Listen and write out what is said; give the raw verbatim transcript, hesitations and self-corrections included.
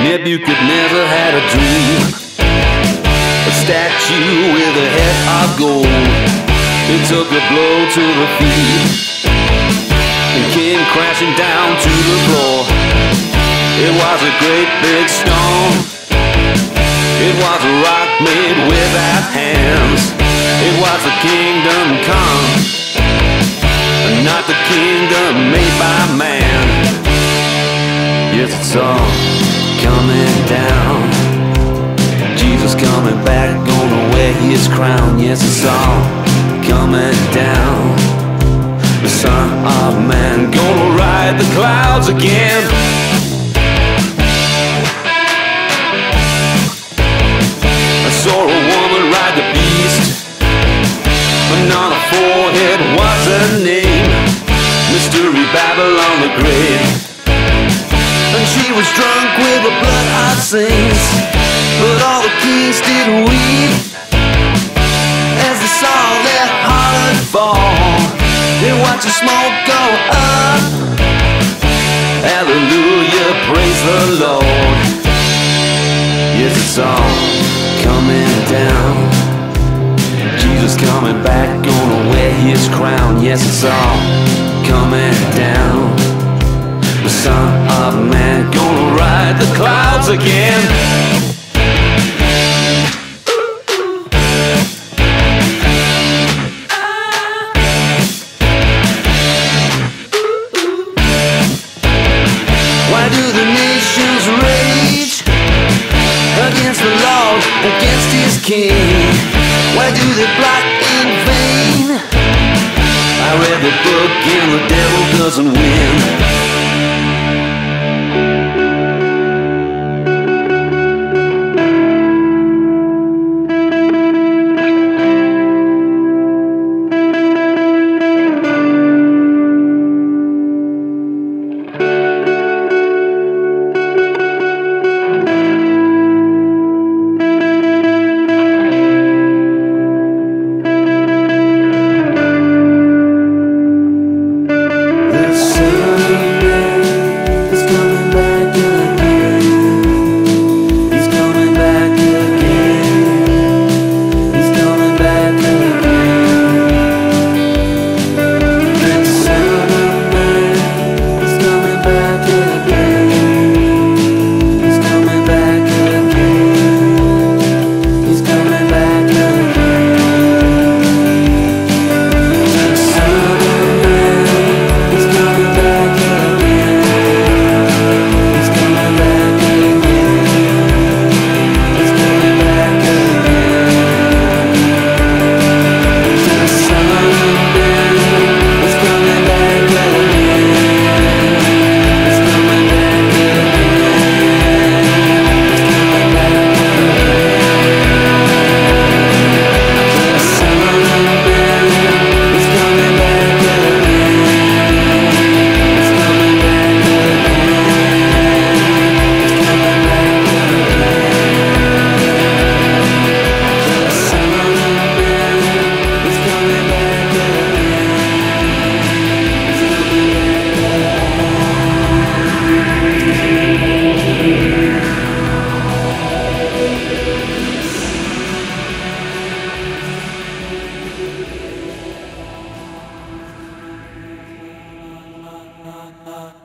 Maybe you could never had a dream. A statue with a head of gold. It took a blow to the feet and came crashing down to the floor. It was a great big stone. It was a rock made without hands. It was the kingdom come, not the kingdom made by man. Yes, it's all coming down. Jesus coming back, gonna wear his crown. Yes, it's all coming down. The Son of Man gonna ride the clouds again. I saw a woman ride the beast, and on her forehead was her name, Mystery Babylon the Great. And she was drunk with the blood of saints, but all the kings did weep as they saw their heart fall. They watched the smoke go up. Hallelujah, praise the Lord. Yes, it's all coming down. Jesus coming back, gonna wear his crown. Yes, it's all coming down. The Son of Man gonna ride the clouds again. Why do the nations rage against the Lord, against his king? Why do they plot in vain? I read the book and the devil doesn't win.